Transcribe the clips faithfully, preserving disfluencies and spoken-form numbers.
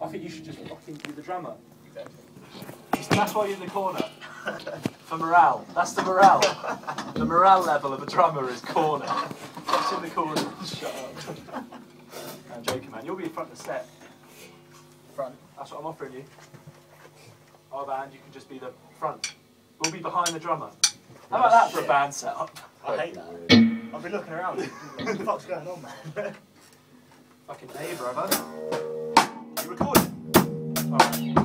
I think you should just fucking be the drummer. Exactly. That's why you're in the corner. For morale. That's the morale. The morale level of a drummer is corner. Get in the corner and shut up. I'm joking, man. You'll be in front of the set. Front. That's what I'm offering you. Our band, you can just be the front. We'll be behind the drummer. How about that for a band setup? I hate that. I've been looking around. What the fuck's going on, man? Fucking A, brother. You recording? Alright.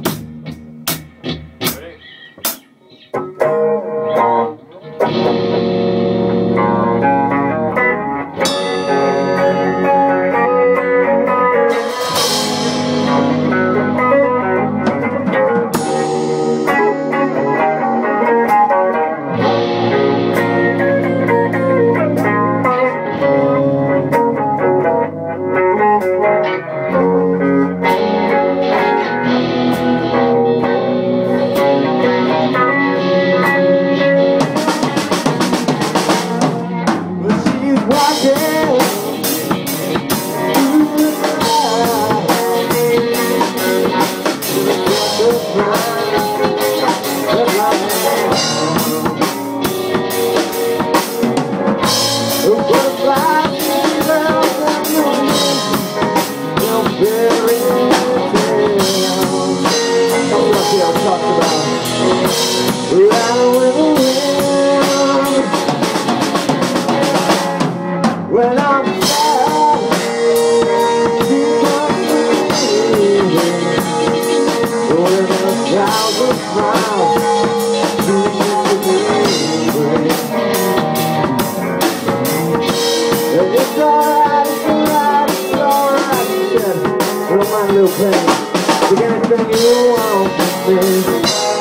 We're gonna bring you on,